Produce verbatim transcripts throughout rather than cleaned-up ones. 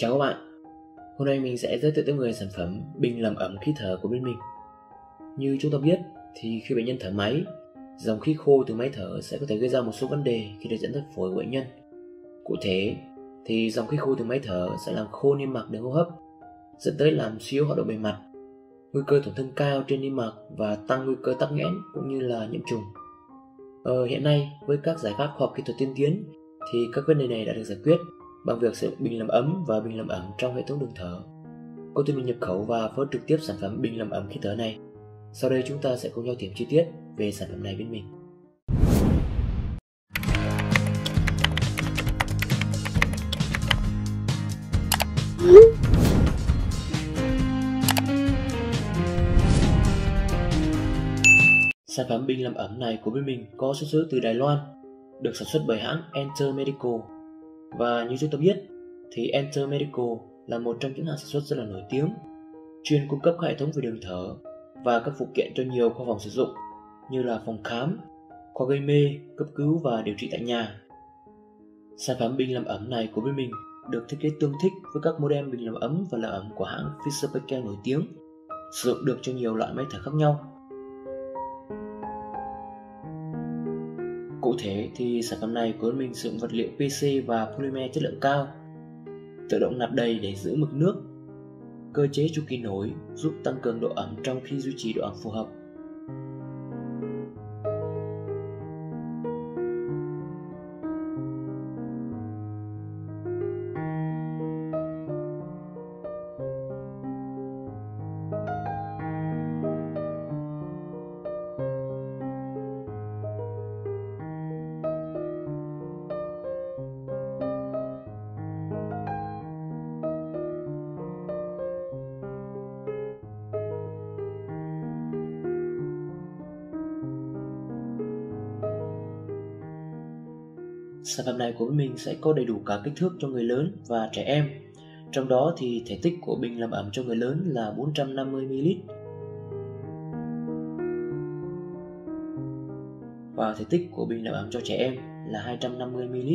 Chào các bạn, hôm nay mình sẽ giới thiệu tới mọi người sản phẩm bình làm ấm khí thở của bên mình. Như chúng ta biết thì khi bệnh nhân thở máy, dòng khí khô từ máy thở sẽ có thể gây ra một số vấn đề khi được dẫn tới phổi của bệnh nhân. Cụ thể thì dòng khí khô từ máy thở sẽ làm khô niêm mạc đường hô hấp, dẫn tới làm suy yếu hoạt động bề mặt, nguy cơ tổn thương cao trên niêm mạc và tăng nguy cơ tắc nghẽn cũng như là nhiễm trùng. Ờ, hiện nay với các giải pháp khoa học kỹ thuật tiên tiến thì các vấn đề này đã được giải quyết bằng việc sử dụng bình làm ấm và bình làm ẩm trong hệ thống đường thở. Công ty mình nhập khẩu và phối trực tiếp sản phẩm bình làm ấm khí thở này. Sau đây chúng ta sẽ cùng nhau tìm chi tiết về sản phẩm này bên mình. Sản phẩm bình làm ấm này của bên mình có xuất xứ từ Đài Loan, được sản xuất bởi hãng Enter Medical. Và như chúng ta biết thì Enter Medical là một trong những hãng sản xuất rất là nổi tiếng, chuyên cung cấp các hệ thống về đường thở và các phụ kiện cho nhiều khoa phòng sử dụng như là phòng khám, khoa gây mê, cấp cứu và điều trị tại nhà. Sản phẩm bình làm ấm này của bên mình được thiết kế tương thích với các model bình làm ấm và làm ấm của hãng Fisher-Paykel nổi tiếng, sử dụng được cho nhiều loại máy thở khác nhau. Cụ thể thì sản phẩm này của bên mình sử dụng vật liệu pê xê và polymer chất lượng cao, tự động nạp đầy để giữ mực nước, cơ chế chu kỳ nổi giúp tăng cường độ ẩm trong khi duy trì độ ẩm phù hợp. Sản phẩm này của mình sẽ có đầy đủ cả kích thước cho người lớn và trẻ em. Trong đó thì thể tích của bình làm ẩm cho người lớn là bốn trăm năm mươi mi li lít và thể tích của bình làm ẩm cho trẻ em là hai trăm năm mươi mi li lít.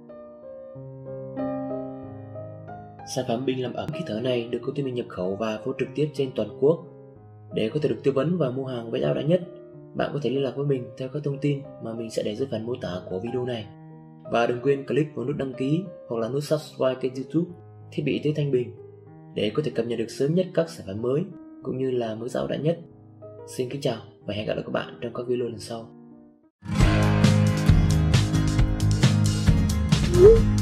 Sản phẩm bình làm ẩm khí thở này được công ty mình nhập khẩu và phối trực tiếp trên toàn quốc. Để có thể được tư vấn và mua hàng với giá ưu đãi nhất, bạn có thể liên lạc với mình theo các thông tin mà mình sẽ để dưới phần mô tả của video này. Và đừng quên click vào nút đăng ký hoặc là nút subscribe kênh YouTube Thiết bị y tế Thanh Bình để có thể cập nhật được sớm nhất các sản phẩm mới cũng như là mức giá ưu đãi nhất. Xin kính chào và hẹn gặp lại các bạn trong các video lần sau.